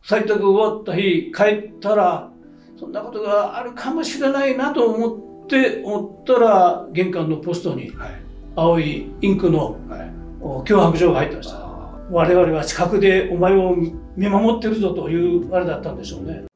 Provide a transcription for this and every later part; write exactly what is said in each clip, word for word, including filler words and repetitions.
採択終わった日帰ったらそんなことがあるかもしれないなと思って思ったら玄関のポストに青いインクの脅迫状が入ってました。我々は近くでお前を見守ってるぞというあれだったんでしょうね。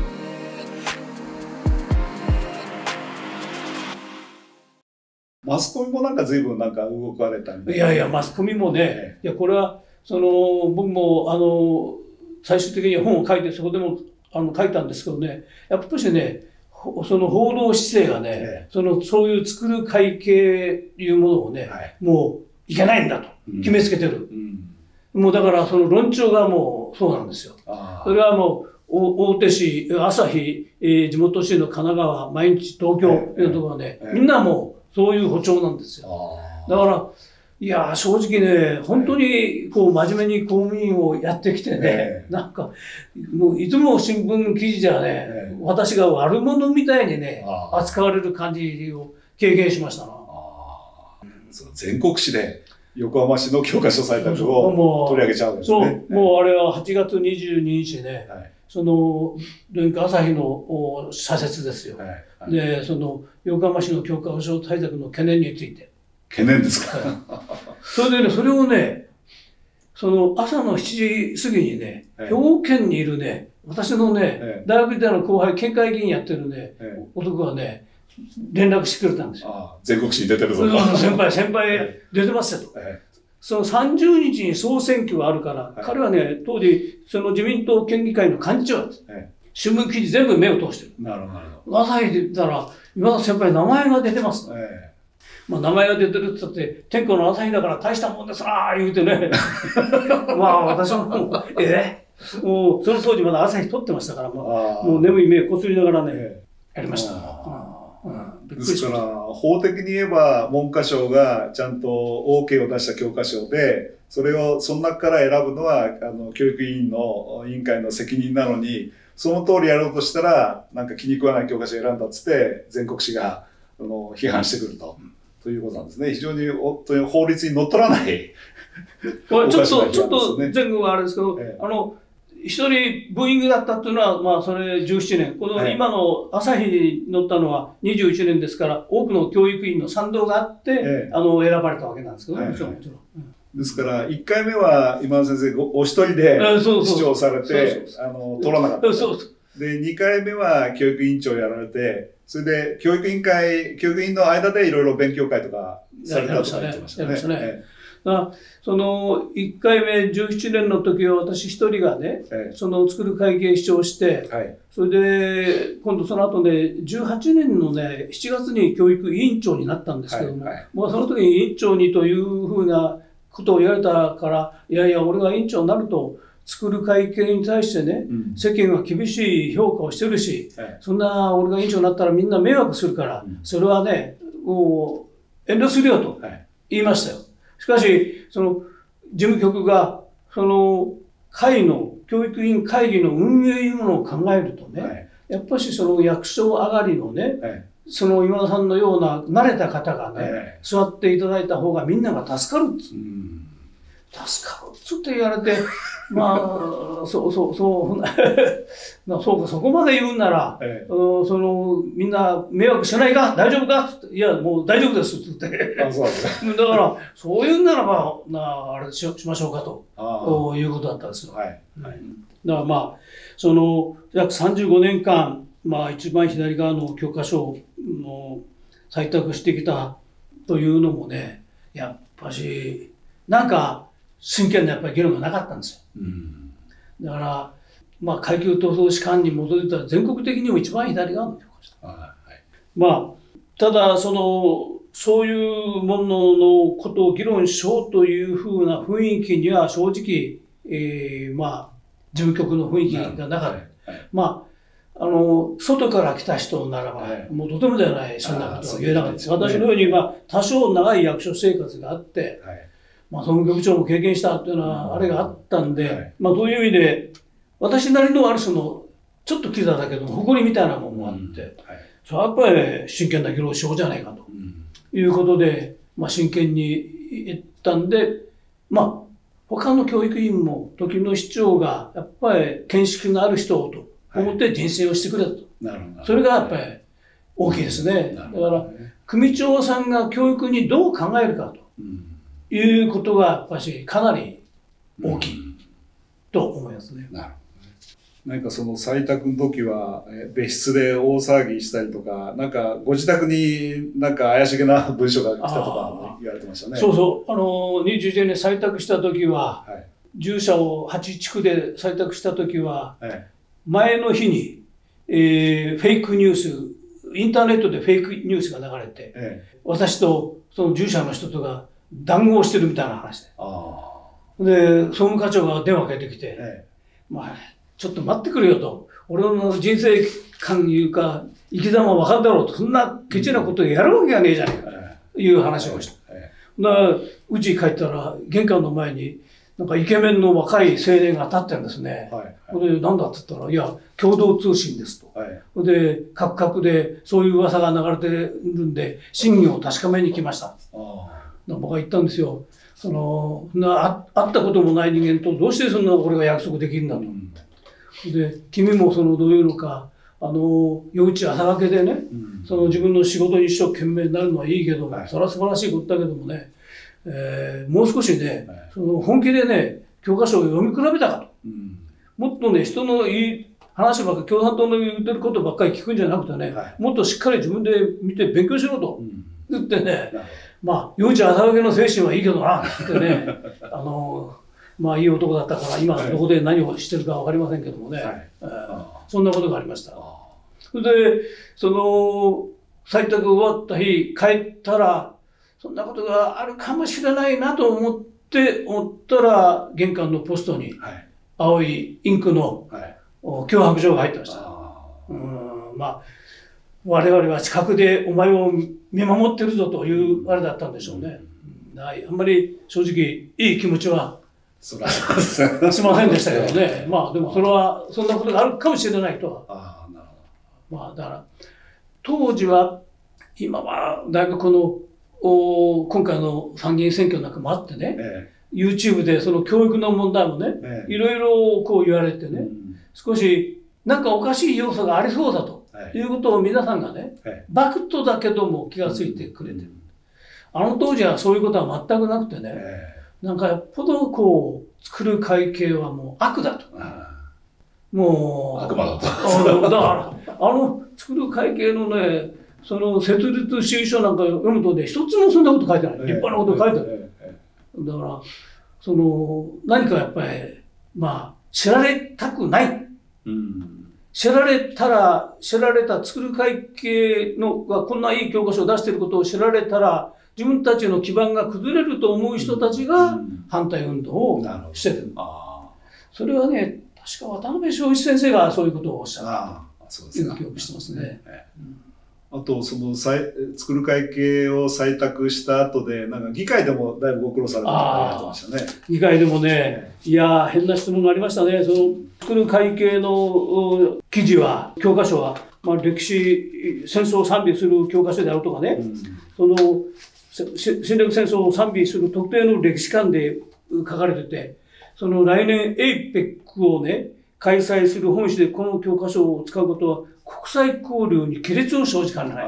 マスコミもなんか随分なんか動かれたみたいな。 いやいや、マスコミもね、いやこれはその僕もあの最終的に本を書いてそこでもあの書いたんですけどね、やっぱりね、その報道姿勢がね、ええ、そのそういう作る会計いうものをね、はい、もういけないんだと決めつけてる。うんうん、もうだからその論調がもうそうなんですよ。それはもう大手市、朝日、えー、地元紙の神奈川、毎日東京というところはね、ええ、みんなもうそういう歩調なんですよ。だから、いや、正直ね、本当にこう真面目に公務員をやってきてね、ええ、なんか、もういつも新聞記事じゃね、ええ、私が悪者みたいにね、扱われる感じを経験しましたな。 あその全国紙で横浜市の教科書採択を取り上げちゃうんですね。 そう、もうあれははちがつにじゅうににちね、はい、その、朝日の社説ですよ。はいはい、で、その、横浜市の教科書採択の懸念について。 懸念ですか。 それでね、それをね、その朝のしちじ過ぎにね、兵庫県にいるね、私のね、大学時代の後輩、県会議員やってるね、男がね、連絡してくれたんですよ。 ああ全国紙に出てるぞ。 先輩、先輩出てますよと。そのさんじゅうにちに総選挙があるから、彼はね、当時、その自民党県議会の幹事長だった。新聞記事全部目を通してる。 なるほど。 朝日で言ったら、今田先輩名前が出てます。まあ名前が出てるって言って、天候の朝日だから大したもんですなー言うてね。まあ私ももう、えー、もうその当時まだ朝日撮ってましたから、もうもう眠い目をこすりながらね、えー、やりました。 ですから法的に言えば文科省がちゃんと オーケー を出した教科書で、それをその中から選ぶのはあの教育委員の委員会の責任なのに、その通りやろうとしたらなんか気に食わない教科書を選んだっつって全国紙があの批判してくると。ということなんですね。非常に法律にのっとらない。 これちょっと、ちょっと前後はあれですけど、ええ、あの、一人ブーイングだったっていうのは、まあ、それじゅうななねん。この今の朝日に載ったのはにじゅういちねんですから、多くの教育委員の賛同があって、ええ、あの、選ばれたわけなんですけどね、もちろん、もちろん。 ですから、いっかいめは今田先生お一人で主張されて、あの、取らなかった。そうそうで、にかいめは教育委員長やられて、それで教育委員会、教育委員の間でいろいろ勉強会とかされたとか言ってましたね。やりましたね。ええそのいっかいめじゅうななねんの時は私一人がね、ええ、その作る会計主張して、はい、それで今度その後ねじゅうはちねんのねしちがつに教育委員長になったんですけども、はいはい、もうその時に委員長にというふうなことを言われたから、いやいや俺が委員長になると作る会計に対してね、うん、世間は厳しい評価をしてるし、はい、そんな俺が委員長になったらみんな迷惑するから、うん、それはねもう遠慮するよと言いましたよ。はいしかし、その事務局が、その会の、教育委員会議の運営いうものを考えるとね、はい、やっぱりその役所上がりのね、はい、その今田さんのような慣れた方がね、はい、座っていただいた方がみんなが助かるっつ、うん、助かるっつって言われて、まあ、そうそう、そう、そうか、そこまで言うんなら、はい、その、みんな迷惑しないか大丈夫かっていや、もう大丈夫ですって言って。あそうですね、だから、そういうんならば、なあれし、しましょうかということだったんですよ。はいはい、だからまあ、その、約さんじゅうごねんかん、まあ、一番左側の教科書の採択してきたというのもね、やっぱし、なんか、真剣なやっぱり議論がなかったんですよ。うん、だから、まあ、階級闘争士官に基づいたら全国的にも一番左側の教科書。はい、まあ、ただ、その、そういうもののことを議論しようというふうな雰囲気には正直、えー、まあ、事務局の雰囲気がなかった。はいはい、まあ、あの、外から来た人ならば、はい、もうとてもではない、そんなことは言えなかったです。私のように、まあ、多少長い役所生活があって、はいまあ、総務局長も経験したっていうのはあれがあったんで、はい、まあそういう意味で、私なりのある種の、ちょっとキザだけども、誇りみたいなものもあって、うんはい、それはやっぱり真剣な議論をしようじゃないかということで、まあ真剣に言ったんで、まあ他の教育委員も時の市長がやっぱり見識のある人をと思って人選をしてくれたと。 なるほど。 それがやっぱり大きいですね。だから組長さんが教育にどう考えるかということがやっぱりかなり大きいと思いますね。 なるほど。なんかその採択の時は別室で大騒ぎしたりとか、なんかご自宅になんか怪しげな文書が来たとか言われてましたね。 そうそう。あの、にじゅういちねんに採択した時は、はい、従者をはち地区で採択した時は、はい、前の日に、えー、フェイクニュース、インターネットでフェイクニュースが流れて、ええ、私とその従者の人とが談合してるみたいな話で。あで、総務課長が電話かけてきて、ええ、まあ、ちょっと待ってくれよと。俺の人生観いうか、生き様わかるだろうと。そんなケチなことやるわけがねえじゃないかという話をした。だからうち帰ったら玄関の前になんかイケメンの若い青年が立ってるんですね。はいはい、で、なんだって言ったら、いや、共同通信ですと。はい、で、各々でそういう噂が流れてるんで、真偽を確かめに来ました。僕は言ったんですよ。その、な、会ったこともない人間とどうしてそんな俺が約束できるんだと。うんで、君もそのどういうのか、あの、夜討朝がけでね、うん、その自分の仕事に一生懸命になるのはいいけど、はい、それは素晴らしいことだけどもね、えー、もう少しね、はい、その本気でね、教科書を読み比べたかと。うん、もっとね、人のいい話ばっかり、共産党の言ってることばっかり聞くんじゃなくてね、はい、もっとしっかり自分で見て勉強しろと言ってね、うん、まあ、夜討朝がけの精神はいいけどな、ってね、あの、まあいい男だったから今どこで何をしてるか分かりませんけどもね、はいえー、そんなことがありました。それでその採択終わった日帰ったらそんなことがあるかもしれないなと思って思ったら玄関のポストに青いインクの脅迫状が入ってました。うんまあ我々は近くでお前を見守ってるぞというあれだったんでしょうね。あんまり正直いい気持ちはしませんでしたけどね。まあでもそれはそんなことがあるかもしれないとは。ああ、なるほど。まあだから当時は今はだいぶこのお今回の参議院選挙なんかもあってね、ええ、YouTube でその教育の問題もね、ええ、いろいろこう言われてね、うん、少しなんかおかしい要素がありそうだと、はい、いうことを皆さんがね、はい、バクッとだけども気がついてくれてる。うん、あの当時はそういうことは全くなくてね。ええなんかよっぽどこう作る会計はもう悪だと。もう悪魔だと。だからあの作る会計のねその設立指示書なんか読むとね一つもそんなこと書いてない。立派なこと書いてない。だからその何かやっぱりまあ知られたくない。うん、知られたら知られた作る会計のがこんないい教科書を出していることを知られたら。自分たちの基盤が崩れると思う人たちが反対運動をしてる。うん、それはね、確か渡辺正一先生がそういうことをおっしゃったという記憶してますね。 あと、その作る会計を採択した後で、なんか議会でもだいぶご苦労されたと言ってましたね。 議会でもね、いや、変な質問がありましたね。その作る会計の記事は、教科書は、まあ、歴史、戦争を賛美する教科書であるとかね、うん、その、侵略戦争を賛美する特定の歴史観で書かれてて、その来年エイペックをね、開催する本市でこの教科書を使うことは国際交流に亀裂を生じかねない。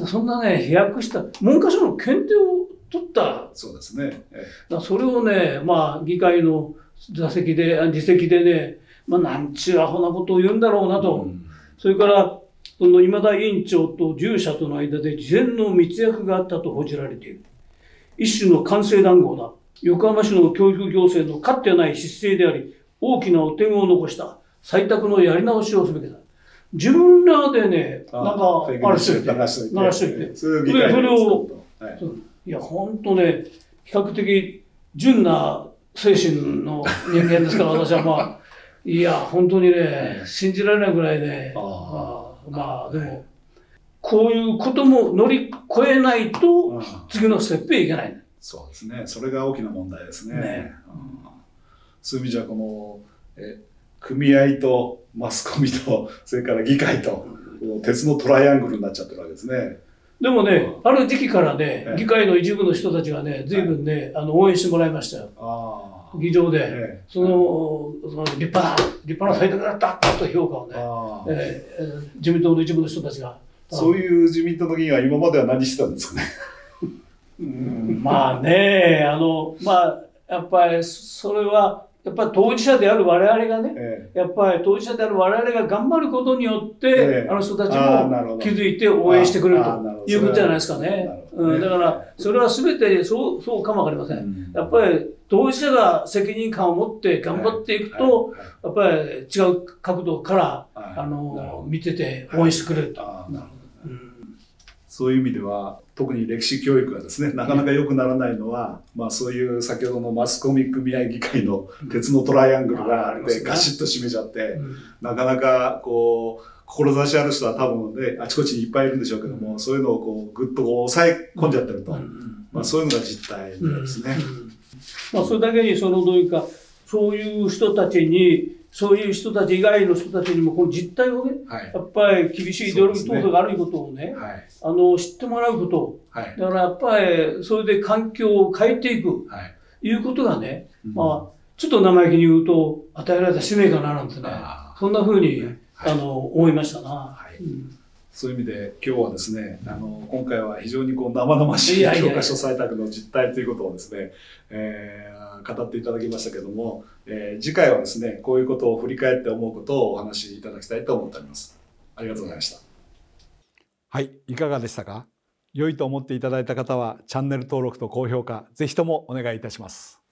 そんなね、飛躍した文科省の検定を取った。 そうですね。 だそれをね、まあ議会の座席で、議席でね、まあなんちゅうアホなことを言うんだろうなと。うん、それから、その今田委員長と従者との間で事前の密約があったと報じられている。一種の官製談合だ。横浜市の教育行政のかつてない失勢であり、大きな汚点を残した採択のやり直しをすべきだ。自分らでね、なんか、あれしといて、流しといて。それを、はい、いや、ほんとね、比較的純な精神の人間ですから、私はまあ、いや、本当にね、信じられないぐらいで、まあでもこういうことも乗り越えないと次のステップへいけない、うん、 そうですね。それが大きな問題ですね。ねうん、そういう意味じゃこのえ組合とマスコミとそれから議会と鉄のトライアングルになっちゃってるわけですね。 でもね、うん、ある時期からね、議会の一部の人たちがね、随分ね、はい、あの応援してもらいましたよ。あ議場で、ええ、そのその立派な立派な採択だったと評価をね、えー、自民党の一部の人たちが。 そういう自民党の議員は今までは何してたんですかね。 うん、まあね、あのまあやっぱりそれはやっぱり当事者である我々がね、ええ、やっぱり当事者である我々が頑張ることによって、ええ、あの人たちも気づいて応援してくれるということじゃないですかね。うん、だからそれは全てそうそうかもわかりません。うん、やっぱり当事者が責任感を持って頑張っていくと、はいはい、やっぱり違う角度から、はい、あの見てて応援してくれると。 そういう意味では特に歴史教育がですねなかなか良くならないのは、まあ、そういう先ほどのマスコミ組合議会の鉄のトライアングルがでガシッと締めちゃって、うん、なかなかこう志ある人は多分ねあちこちにいっぱいいるんでしょうけども、うん、そういうのをこうぐっとこう抑え込んじゃってると、うん、まあ、そういうのが実態ですね。うんうん、 まあ、それだけにそのどういうかそういう人たちにそういう人たち以外の人たちにもこの実態をね、はい、やっぱり厳しいイデオロギー闘争があることをね、はい、あの知ってもらうこと、はい、だからやっぱりそれで環境を変えていく、はい、いうことがね、うん、まあちょっと生意気に言うと与えられた使命かななんてね、そんな風に、ね、はい、あの思いましたな。はい、うん、 そういう意味で今日はですね、あの今回は非常にこう生々しい教科書採択の実態ということをですね、えー語っていただきましたけども、えー、次回はですねこういうことを振り返って思うことをお話しいただきたいと思っております。ありがとうございました。 はい、いかがでしたか。良いと思っていただいた方はチャンネル登録と高評価ぜひともお願いいたします。